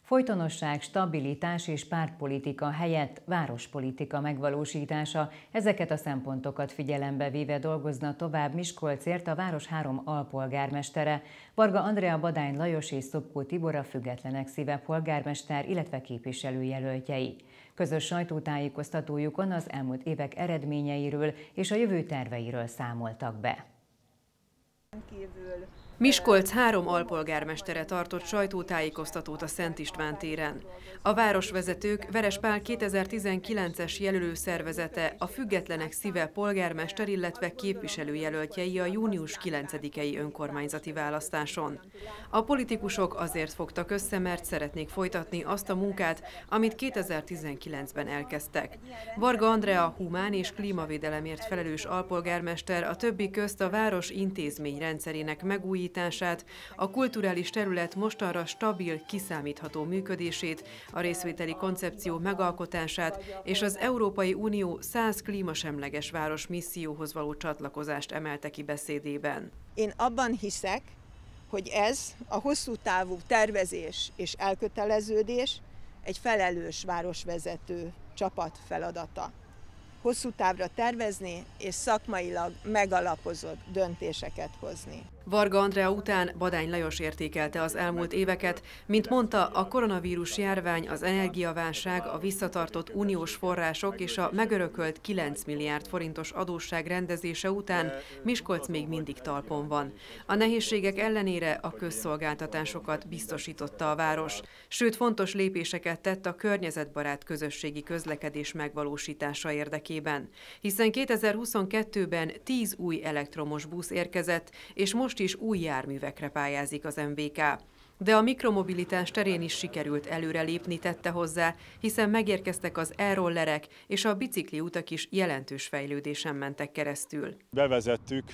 Folytonosság, stabilitás és pártpolitika helyett várospolitika megvalósítása, ezeket a szempontokat figyelembe véve dolgozna tovább Miskolcért a város 3 alpolgármestere, Varga Andrea, Badány Lajos és Szopkó Tibor a Függetlenek Szíve polgármester, illetve képviselőjelöltjei. Közös sajtótájékoztatójukon az elmúlt évek eredményeiről és a jövő terveiről számoltak be. Miskolc 3 alpolgármestere tartott sajtótájékoztatót a Szent István téren. A városvezetők Veres Pál 2019-es jelölőszervezete, a Függetlenek Szíve polgármester, illetve képviselőjelöltjei a június 9-i önkormányzati választáson. A politikusok azért fogtak össze, mert szeretnék folytatni azt a munkát, amit 2019-ben elkezdtek. Varga Andrea humán és klímavédelemért felelős alpolgármester a többi közt a város intézményrendszerének megújítását, a kulturális terület mostanra stabil, kiszámítható működését, a részvételi koncepció megalkotását és az Európai Unió 100 klímasemleges város misszióhoz való csatlakozást emelte ki beszédében. Én abban hiszek, hogy ez a hosszú távú tervezés és elköteleződés egy felelős városvezető csapat feladata. Hosszú távra tervezni és szakmailag megalapozott döntéseket hozni. Varga Andrea után Badány Lajos értékelte az elmúlt éveket, mint mondta, a koronavírus járvány, az energiaválság, a visszatartott uniós források és a megörökölt 9 milliárd forintos adósság rendezése után Miskolc még mindig talpon van. A nehézségek ellenére a közszolgáltatásokat biztosította a város, sőt fontos lépéseket tett a környezetbarát közösségi közlekedés megvalósítása érdekében, hiszen 2022-ben 10 új elektromos busz érkezett, és most is új járművekre pályázik az MVK. De a mikromobilitás terén is sikerült előrelépni, tette hozzá, hiszen megérkeztek az e-rollerek, és a bicikliutak is jelentős fejlődésen mentek keresztül. Bevezettük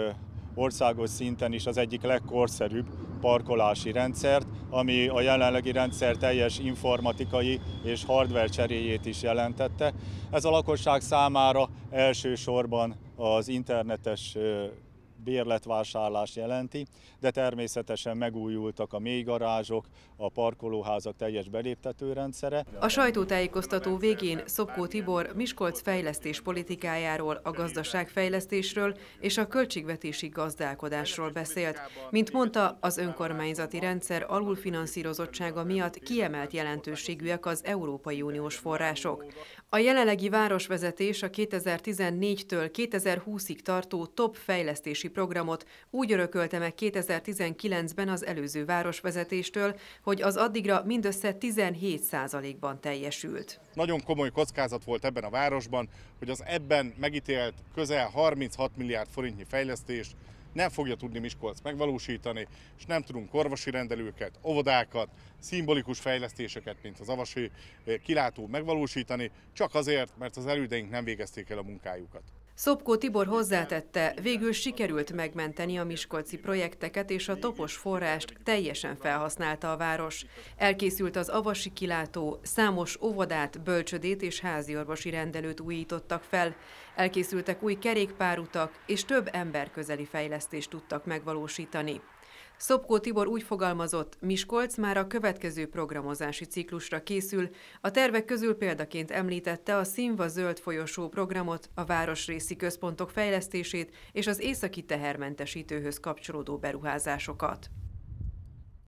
országos szinten is az egyik legkorszerűbb parkolási rendszert, ami a jelenlegi rendszer teljes informatikai és hardware cseréjét is jelentette. Ez a lakosság számára elsősorban az internetes bérletvásárlás jelenti, de természetesen megújultak a mélygarázsok, a parkolóházak teljes beléptető rendszere. A sajtótájékoztató végén Szopkó Tibor Miskolc fejlesztés politikájáról, a gazdaságfejlesztésről és a költségvetési gazdálkodásról beszélt. Mint mondta, az önkormányzati rendszer alulfinanszírozottsága miatt kiemelt jelentőségűek az Európai Uniós források. A jelenlegi városvezetés a 2014-től 2020-ig tartó top fejlesztési programot úgy örökölte meg 2019-ben az előző városvezetéstől, hogy az addigra mindössze 17%-ban teljesült. Nagyon komoly kockázat volt ebben a városban, hogy az ebben megítélt közel 36 milliárd forintnyi fejlesztést nem fogja tudni Miskolc megvalósítani, és nem tudunk orvosi rendelőket, óvodákat, szimbolikus fejlesztéseket, mint az avasi kilátó megvalósítani, csak azért, mert az elődeink nem végezték el a munkájukat. Szopkó Tibor hozzátette, végül sikerült megmenteni a miskolci projekteket, és a topos forrást teljesen felhasználta a város. Elkészült az avasi kilátó, számos óvodát, bölcsödét és háziorvosi rendelőt újítottak fel. Elkészültek új kerékpárutak, és több emberközeli fejlesztést tudtak megvalósítani. Szopkó Tibor úgy fogalmazott, Miskolc már a következő programozási ciklusra készül. A tervek közül példaként említette a Színva zöld folyosó programot, a városrészi központok fejlesztését és az északi tehermentesítőhöz kapcsolódó beruházásokat.